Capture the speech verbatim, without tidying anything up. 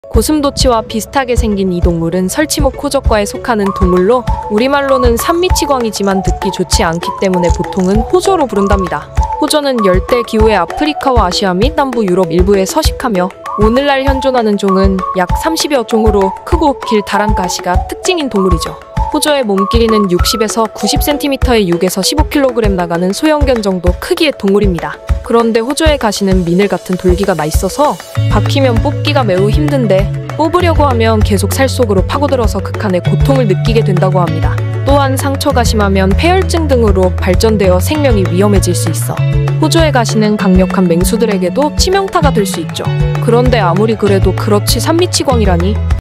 고슴도치와 비슷하게 생긴 이 동물은 설치목 호적과에 속하는 동물로 우리말로는 산미치광이지만 듣기 좋지 않기 때문에 보통은 호조로 부른답니다. 호조는 열대 기후의 아프리카와 아시아 및 남부 유럽 일부에 서식하며 오늘날 현존하는 종은 약 삼십여 종으로 크고 길다란 가시가 특징인 동물이죠. 호조의 몸 길이는 육십에서 구십 센티미터에 육에서 십오 킬로그램 나가는 소형견 정도 크기의 동물입니다. 그런데 호조의 가시는 미늘 같은 돌기가 나 있어서 박히면 뽑기가 매우 힘든데 뽑으려고 하면 계속 살 속으로 파고들어서 극한의 고통을 느끼게 된다고 합니다. 또한 상처가 심하면 폐혈증 등으로 발전되어 생명이 위험해질 수 있어 호조의 가시는 강력한 맹수들에게도 치명타가 될 수 있죠. 그런데 아무리 그래도 그렇지 산미치광이라니.